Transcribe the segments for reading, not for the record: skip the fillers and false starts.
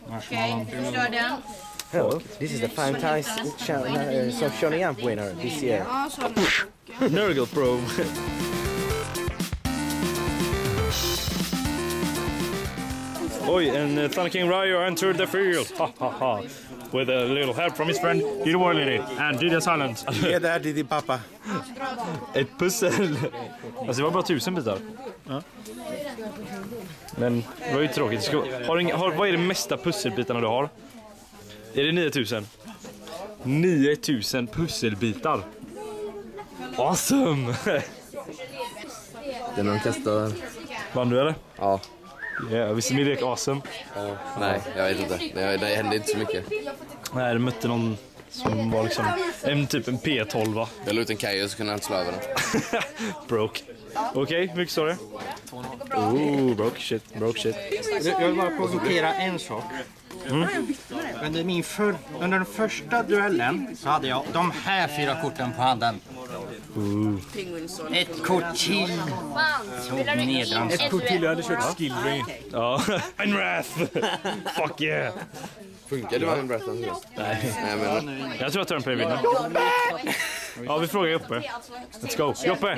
Okej, kör den. Hello, this is the Five Ties Shoney Amp winner this year. Nurgle Pro. Oi, and Thunder King Ryo entered the field. Ha ha ha. With a little help from his friend Diddy Warlady and Diddy Silent. Ja, det här är din pappa. Ett pussel. Alltså det var bara 1000 bitar. Ja. Men det var ju tråkigt. Vad är det mesta pusselbitarna du har? Är det 9000? 9000 pusselbitar. Awesome! Det är någon testar. Vann du eller? Ja. Yeah, visst är min lek awesome? Nej, jag vet inte. Det hände inte så mycket. Nej, du mötte någon som var liksom typ en P12 va? Jag la ut en kajo så kunde jag inte slå över den. Broke. Okej, mycket står det? Oh, broke shit. Jag vill bara provokera en sak. Under den första duellen så hade jag de här 4 korten på handen. Ett kort till. Ett kort till, jag hade kört skill drain. Ja, en wrath. Fuck yeah. Funkar det var en berättelse? Nej, men jag tror att Turnplay vinner. Ja, vi frågar Joppe. Let's go. Joppe!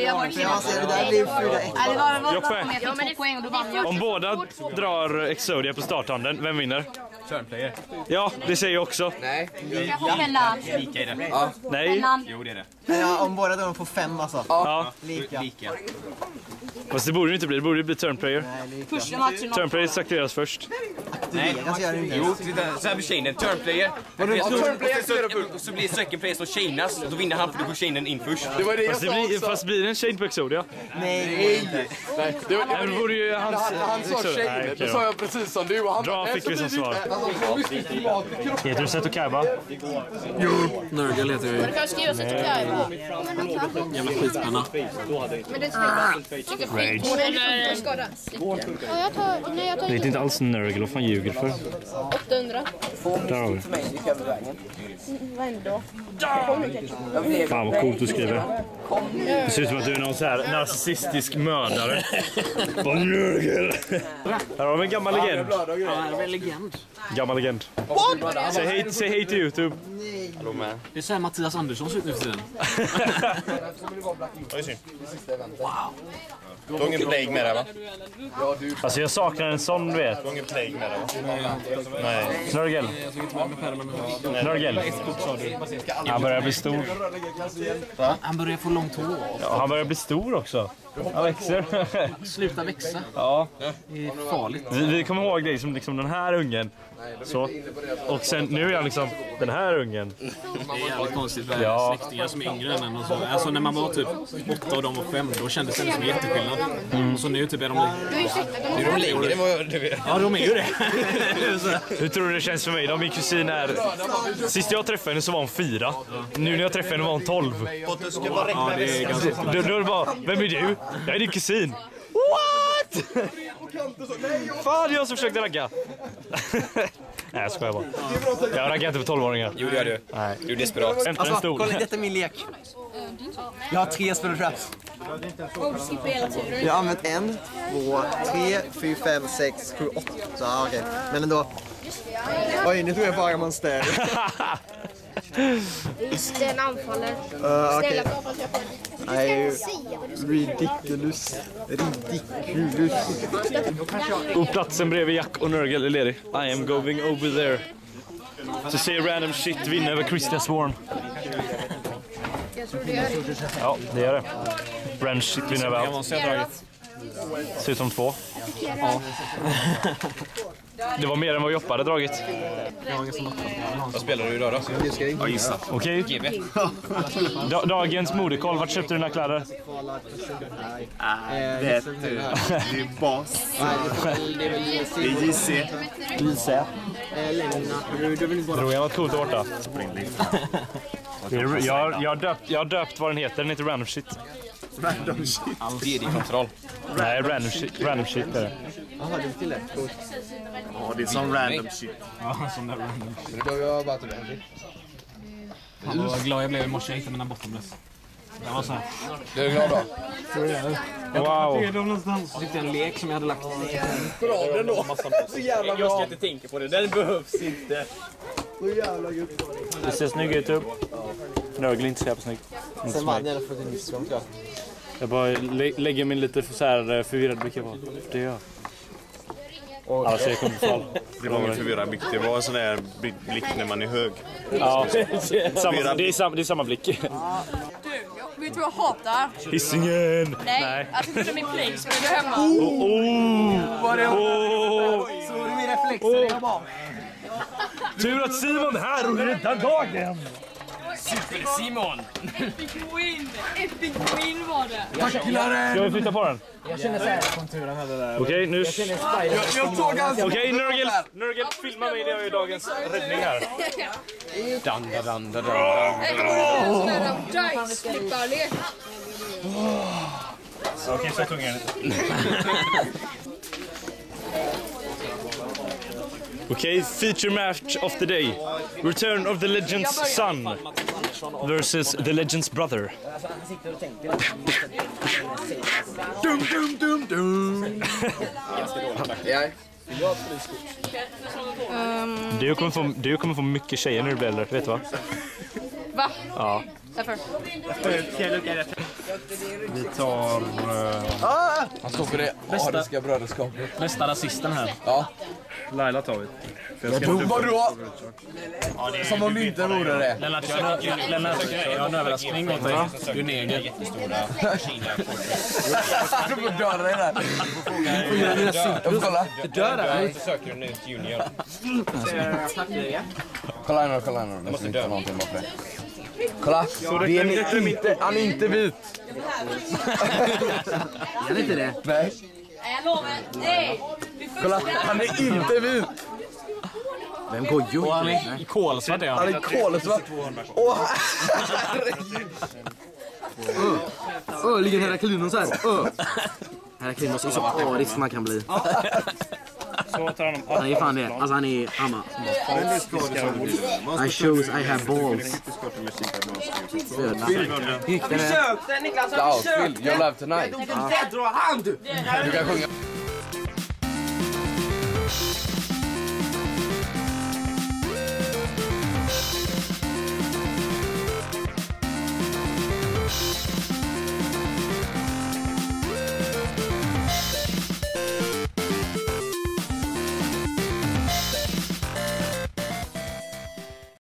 Joppe! Om båda drar Exodia på starthanden, vem vinner? Turnplayer. Ja, det säger jag också. nej. Lika är det. Ja. Nej. Jo, det är det. Ja, om båda de får 5 alltså. Ja. Lika. Fast det borde ju inte bli. Det borde bli Turnplayer. Turnplayer sakteras först. Nej, jo, så här blir chainen. Turnplayer. Så blir second place och chainas. Då vinner han för då går chainen in först. Det var det Fast blir det en chain på Exodia? Nej, det var det borde ju han sa chainen. Det sa jag precis som du. Dra fick vi som svar. Heter du Seto Kaiba? Jo, Nurgle heter jag. Du kan skriva Seto Kaiba. Jävla skitpenna. Men det är Rage. jag Det är inte alls Nurgle, vad fan ljuger för? 800. Där har vi. Vad ändå? Fan vad coolt du skriver. Det ser ut som att du är någon så här narcissistisk mördare. Vad Nurgle. Här har vi en gammal legend. Ja, det är en legend. Gammal legend. Säg hej till YouTube. Det är så här Mattias Andersson ser ut nu för tiden. Du har ingen plague med det va? Alltså jag saknar en sån, du vet. Du har ingen plague med det va? Nej. Nurgle. Nurgle. Han börjar bli stor. Han börjar få långt hår. Ja, han börjar bli stor också. Han växer. Sluta växa. Ja. Det är farligt. Vi kommer ihåg dig som liksom den här ungen. Så. Och sen nu är han liksom den här ungen. Det är jävligt konstigt med Ja. släktingar som är yngre än en och så. Alltså när man var typ 8 och de var 5, då kändes det som jätteskillnad. Och så nu typ är de längre än vad du vet. Ja, de är ju det. Hur tror du det känns för mig? De min kusin är... Sist jag träffade henne så var hon 4. Nu när jag träffade henne var hon 12. Ja, det är ganska Då är det bara, vem är du? Jag är din kusin. What? Fan, jag som försökte ragga. Nej, jag skojar bara. Jag raggar inte för 12-åringar. Jo, det gör du. Nej. Du är desperat. En stor. Kolla, detta är min lek. Jag har 3 spel traps. Jag har använt 1, 2, 3, 4, 5, 6, 7, 8. Så ja, okej. Men ändå. Oj, nu tror jag bara man stör. Visst, den anfaller. Okej. Nej, ridiculous. Och platsen bredvid Jack och Nurgle är ledig. I am going over there. Så ser random shit vinna över Christian Swarm. Jag tror det gör det. Ja, det gör det. Random shit vinner över allt. Ser ut som 2. Ja. Det var mer än vad Joppa hade dragit. Vad spelar du idag då? Ja, gissa. Okej. GB. Dagens modekoll, vart köpte du dina kläder? Det är bas. Det är JC. Tror jag var coolt där borta. Jag har döpt vad den heter. Den heter Random Shit. Random shit. Det är din kontroll. Nej, Random Shit är det. Jaha, det är till det. Ja, det är som random shit. Ja, som där random shit. Men då var jag bara till det. Fan vad glad jag blev i morse, jag hittade mina bottomless. Du är glad då? Wow. Jag tyckte en lek som jag hade lagt. Bra den då. Så jävla bra. Jag ska inte tänka på det, den behövs inte. Så jävla gött. Det ser snygg ut upp. Nörgel inte så jävla snygg. Sen vann jag för din missgång tror jag. Jag bara lägger min lite så här förvirrad blick på. Det gör jag. Annars är jag kontroll. Det var en förvirrad blick. Det var en sån där blick när man är hög. Ja, det är samma blick. Du, vet du vad jag hatar? Hisingen! Nej. Att du flyttar min play-spel hemma. Såg du min reflexer? Jag bara... Tur att Simon är här och räddar dagen! Super-Simon! Epic win! Epic win var det! Ska vi flytta på den? Jag känner så här konturen hade där. Okej, nu... Jag tog alltså... Okej, Nörgel, filma mig när jag gör dagens räddning här. Jag kommer ihåg en sån där dice-flipparlek. Okej, så tungan lite. Okej, feature match of the day. Return of the Legend's son versus the Legend's brother. Dum, dum, dum, dum. Du kommer få mycket tjejer när du blir äldre, vet du va? Va? Ja. Varför? Vi tar... Han står för det ariska bröderskapet. Nästa rasisten här. Ja. Laila tar vi. Vadå? Som om det inte vore det. Lennart, jag har en överraskning åt dig. Du är neger. Du får döda dig där. Kolla. Du dör där. Du söker en nytt junior. Kolla här nu. Det måste inte någonting bakom det. Kolla, han är inte vit. Är det inte det? Nej. Jag lovar. Nej! Kolla, han är inte vit. Vem går ju? Och han är kolsvart. Han är kolsvart. Ligger Heraklinos här. Heraklinos är så arisk man kan bli. Så tar han Han är fan det. Alltså han är amma. I have balls. Niklas, you'll have tonight. Du kan sjunga.